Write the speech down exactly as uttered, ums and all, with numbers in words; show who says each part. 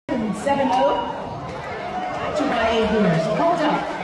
Speaker 1: seven oh. Two by eight years. Hold up.